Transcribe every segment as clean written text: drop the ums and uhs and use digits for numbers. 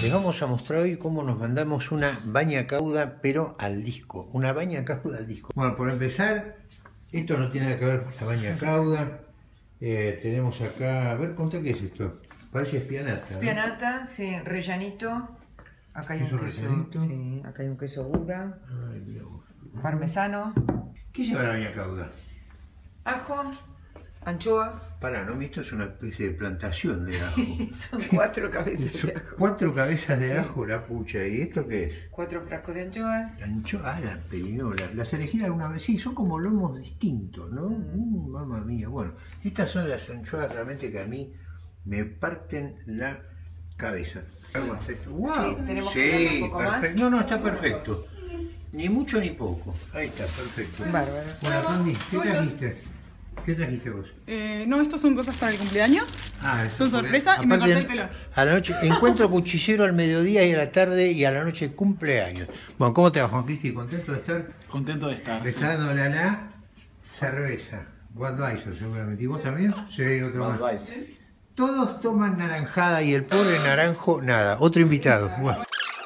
Les vamos a mostrar hoy cómo nos mandamos una baña cauda, pero al disco. Una baña cauda al disco. Bueno, por empezar, esto no tiene nada que ver con la baña cauda. Tenemos acá, a ver, contá qué es esto. Parece spianata. Spianata, ¿no? Sí, rellanito. Acá hay un queso. Sí, acá hay un queso Gouda. Ay, Dios. Parmesano. ¿Qué lleva la baña cauda? Ajo. Anchoa. Pará, ¿no? Esto es una especie de plantación de ajo. Son 4 cabezas de ajo. 4 cabezas de Sí. ajo, la pucha. ¿Y esto qué es? 4 frascos de anchoas. Las perinolas. Las elegí alguna vez. Sí, son como lomos distintos, ¿no? Mamma mía. Bueno, estas son las anchoas realmente que a mí me parten la cabeza. ¡Wow! Sí, tenemos que darle un poco perfecto. más. No, está perfecto. Ni mucho ni poco. Ahí está, perfecto. Bárbaro. Bueno, Candy, ¿qué trajiste? ¿Qué trajiste vos? No, estos son cosas para el cumpleaños. Son sorpresa y me aparte, corté el pelo. A la noche, encuentro cuchillero al mediodía y a la tarde y a la noche cumpleaños. Bueno, ¿cómo te va, Juan Cristi? ¿Contento de estar? Contento de estar. Me está dando la cerveza. Budweiser seguramente. ¿Y vos también? Sí, otro más. Budweiser. Todos toman naranjada y el pobre naranjo nada. Otro invitado. Bueno.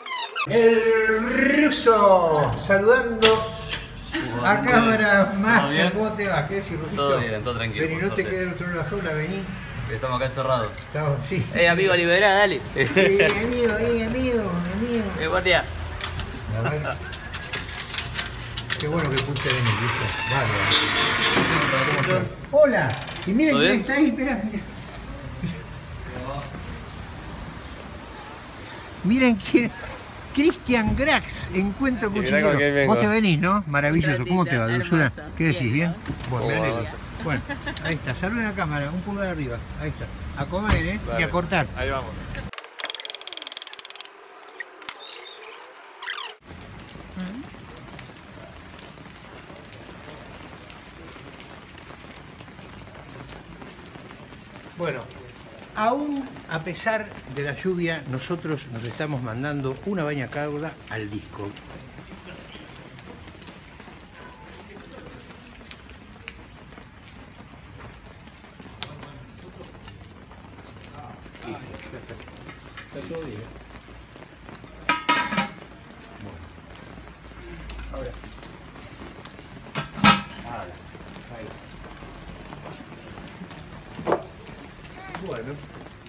El ruso saludando a cámara más. ¿Cómo te va? ¿Qué decís, Rusito? Todo bien, todo tranquilo. Vení, no te quedes del otro lado de la jaula, vení. Estamos acá encerrados. Estamos, sí. Amigo, liberá, dale. Amigo. Guardia. A ver. Qué bueno que puse venir, ¿viste? Bárbaro. Hola. Y miren quién está ahí, mirá. Miren quién. Cristian Grax, encuentro cuchillero. Vos te venís, ¿no? Maravilloso. ¿Cómo te va, dulzura? ¿Qué decís? ¿Bien? Bueno, me alegro. Bueno, ahí está. Saluden a la cámara, un pulgar arriba. Ahí está. A comer, ¿eh? Vale. Y a cortar. Ahí vamos. Bueno, aún a pesar de la lluvia, nosotros nos estamos mandando una baña cauda al disco. Está todo bien. Bueno. Ahora. Ahí. Bueno.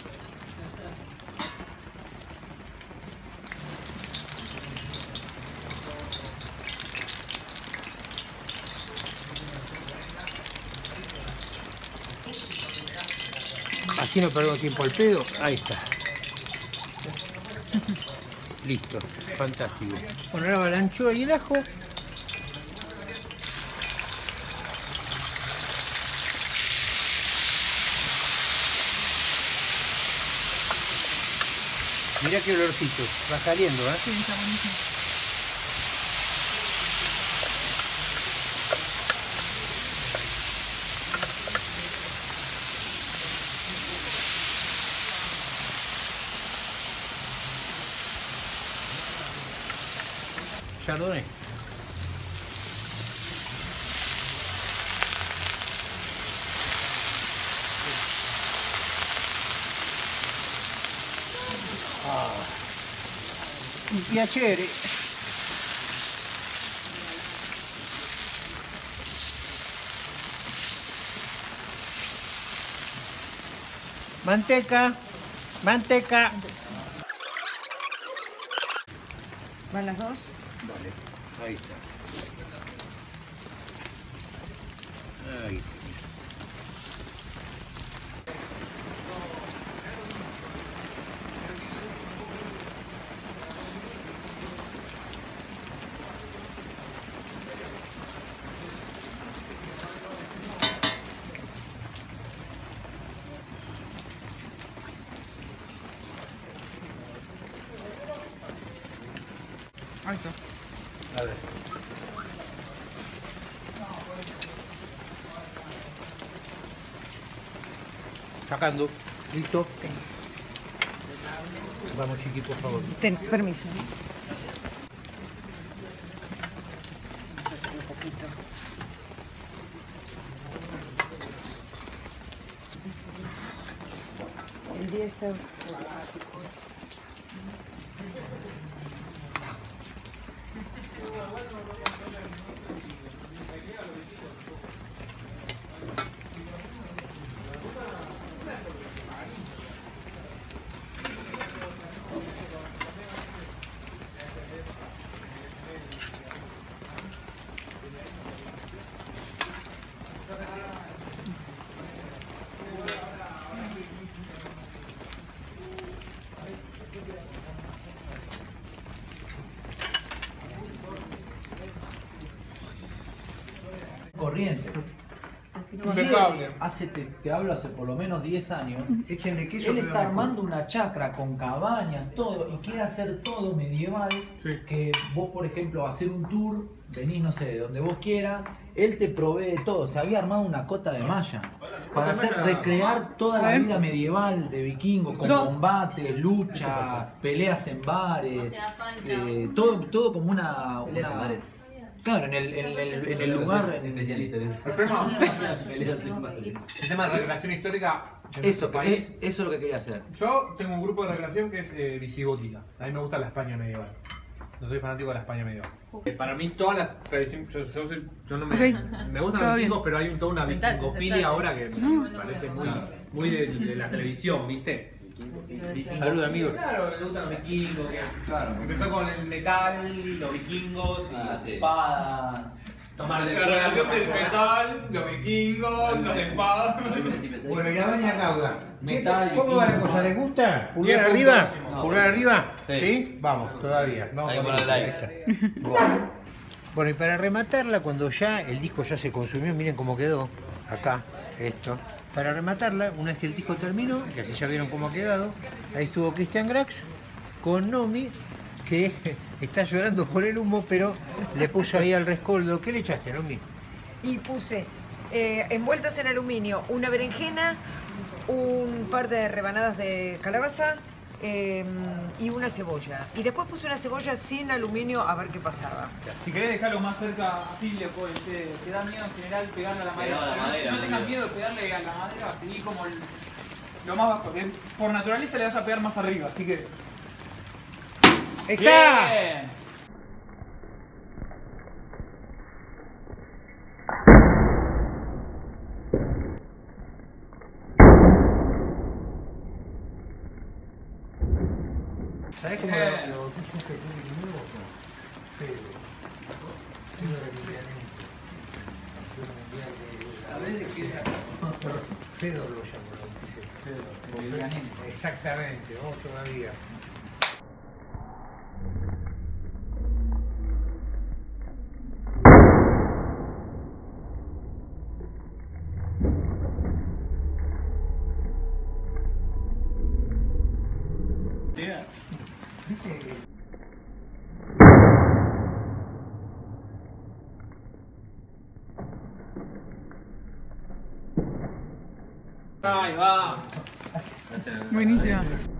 Así no perdemos tiempo al pedo. Ahí está. Listo. Fantástico. Bueno, ahora va la anchoa y el ajo. Mirá qué olorcito, va saliendo, ¿eh? Sí, está buenísimo. Chardonnay. Un piacere. Manteca. ¿Van las dos? Dale, ahí está. Ahí está. Ahí está. A ver. Sacando. ¿Listo? Sí. Vamos, chiqui, por favor. Permiso. El día está automático. Corriente. Impecable. Te hablo hace por lo menos 10 años. Échenle queso. Él está armando una chacra con cabañas, todo, y quiere hacer todo medieval. Sí. Que vos, por ejemplo, hacer un tour, venís, no sé, de donde vos quieras, él te provee todo. Se había armado una cota de malla para recrear toda la vida medieval de vikingo, con combates, lucha, peleas en bares, todo como una... Claro, en el lugar... Especialista en eso. El tema de recreación histórica. Eso es lo que quería hacer. Yo tengo un grupo de recreación que es visigótica. A mí me gusta la España medieval. No soy fanático de la España medieval. Para mí todas las tradiciones, yo no me gustan los vikingos, pero hay toda una vikingofilia ahora que me parece muy de la televisión, ¿viste? Salud, amigo. Claro, le gustan los vikingos. Claro. Empezó con el metal, los vikingos y las espadas. La relación del metal, los vikingos, las espadas. Bueno, y la baña cauda. Metal, ¿Cómo va la cosa? ¿Les gusta? ¿Pulgar 10 arriba? puntos. No. ¿Pulgar arriba? Sí. ¿Sí? Vamos, todavía. Vamos Ahí con con el like. Ahí está. Bueno, y para rematarla, cuando ya el disco ya se consumió, miren cómo quedó. Acá, esto. Para rematarla, una vez que el disco terminó, y así ya vieron cómo ha quedado, ahí estuvo Christian Grax con Nomi, que está llorando por el humo, pero le puso ahí al rescoldo. ¿Qué le echaste, Nomi? Y puse envueltos en aluminio una berenjena, un par de rebanadas de calabaza y una cebolla. Y después puse una cebolla sin aluminio a ver qué pasaba. Si querés dejarlo más cerca, así le te da miedo en general pegarle a la madera. Pegar a la Pero madera, no tengas amigo. miedo de pegarle a la madera, seguí como lo más bajo. Por naturaleza le vas a pegar más arriba, así que... ¡Esa! ¡Bien! ¿Sabés cómo lo dicen que tiene nuevo? Fedor. Fedor Emelianenko. ¿Sabés de qué? Fedor lo llamo. Exactamente, vamos todavía. Ahí va. Buenísima.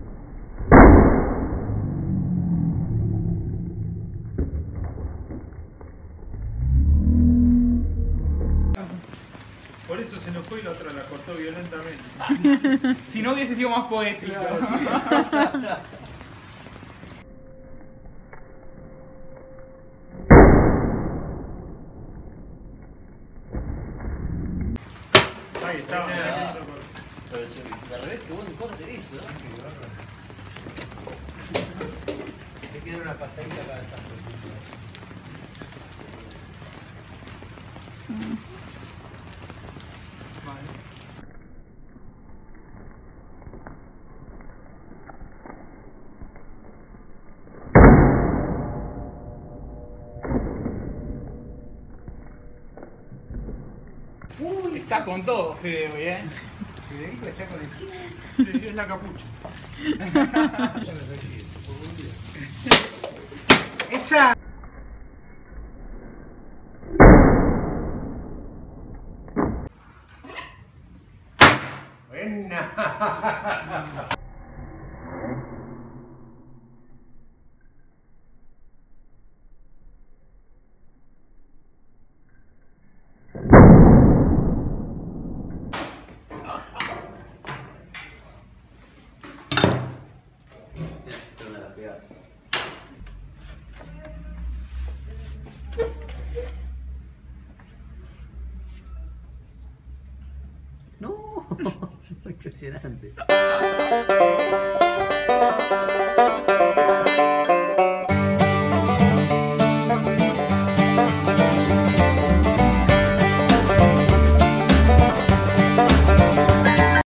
Por eso se nos fue y la otra la cortó violentamente. Si no hubiese sido más poético. Ahí está. Pero si al revés, qué buen corte esto, Te queda una pasadita cada tanto. Está con todo, Fede, hoy, ¿eh? Federico está con el chico. Sí, es la capucha. ¡Esa! Buena. Impresionante.